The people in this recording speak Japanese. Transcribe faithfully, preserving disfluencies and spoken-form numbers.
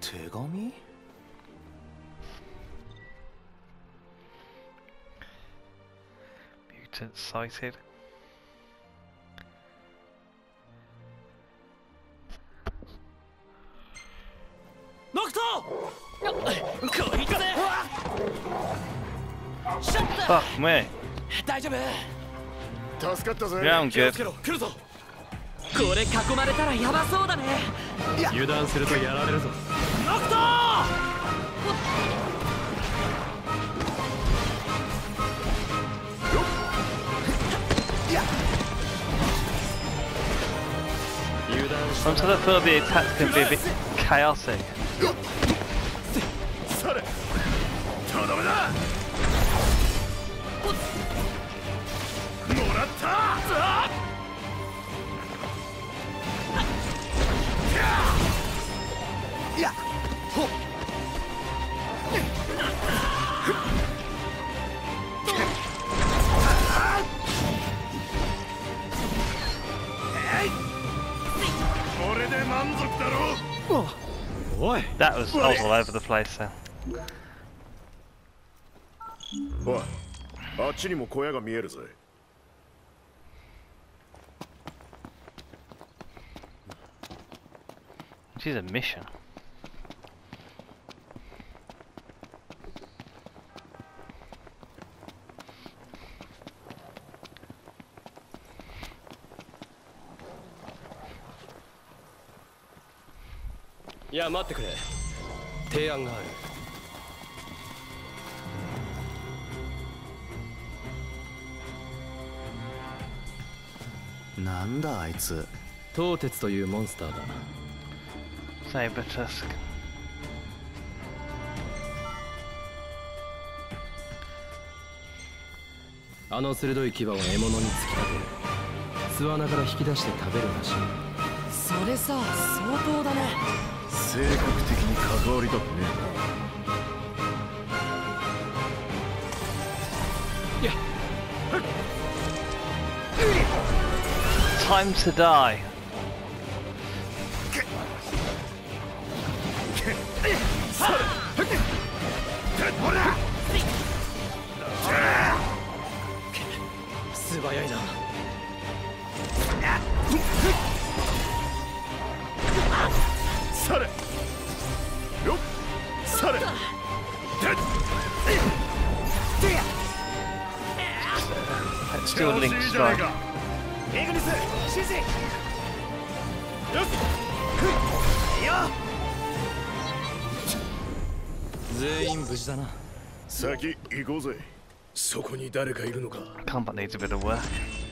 手紙？ Mutant sighted. Fuck me. Yeah, I'm good. これ囲まれたらヤバそうだね。油断するとやられるぞ。ノクト Sometimes I feel the attacks can be a bit chaotic. それとどめだ。もらった。いやほっこれで満足だろう。おい That was all over the place then. おい、あっちにも小屋が見えるぜ。 This is a mission. いや待ってくれ。提案がある。 なんだあいつ。 東鉄というモンスターだ。 Sabertusk. あの鋭い牙を獲物に突き立てる。巣穴から引き出して食べるらしい。それさ、相当だね。 性格的に関わりたくねえ。いや。 Time to die. 素早いな。 それよっそれ Let's do a link strike. エグニス指示よし全員無事だな。 先行こうぜ。そこに誰かいるのか。 Combat needs a bit of work.